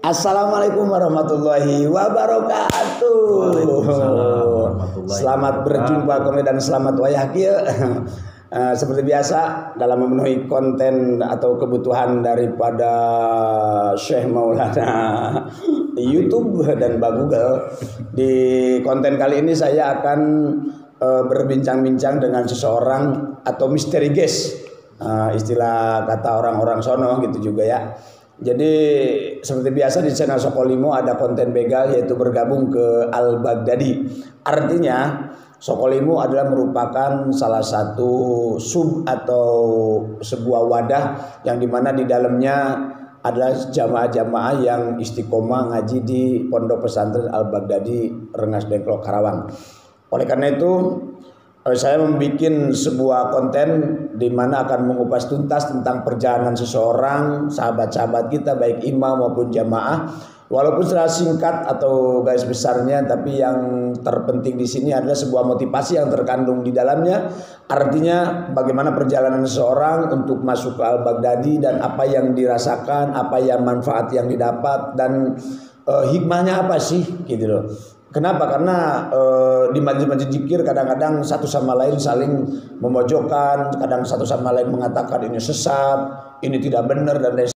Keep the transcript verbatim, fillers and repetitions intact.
Assalamualaikum warahmatullahi wabarakatuh. Warahmatullahi Selamat berjumpa kembali dan selamat wayah kieu. Uh, seperti biasa dalam memenuhi konten atau kebutuhan daripada Syekh Maulana YouTube dan Mbak Google, di konten kali ini saya akan uh, berbincang-bincang dengan seseorang atau misteri guest, uh, istilah kata orang-orang sono gitu juga ya. Jadi seperti biasa di channel Sokolimo ada konten begal, yaitu bergabung ke Al-Baghdadi. Artinya Sokolimo adalah merupakan salah satu sub atau sebuah wadah yang dimana di dalamnya adalah jamaah-jamaah yang istiqomah ngaji di Pondok Pesantren Al-Baghdadi Rengas Dengklok Karawang. Oleh karena itu saya membuat sebuah konten di mana akan mengupas tuntas tentang perjalanan seseorang, sahabat-sahabat kita baik imam maupun jamaah. Walaupun secara singkat atau garis besarnya, tapi yang terpenting di sini adalah sebuah motivasi yang terkandung di dalamnya. Artinya bagaimana perjalanan seseorang untuk masuk ke Al-Baghdadi dan apa yang dirasakan, apa yang manfaat yang didapat dan uh, hikmahnya apa sih gitu loh. Kenapa? Karena e, di majelis-majelis zikir kadang-kadang satu sama lain saling memojokkan, kadang satu sama lain mengatakan ini sesat, ini tidak benar dan lain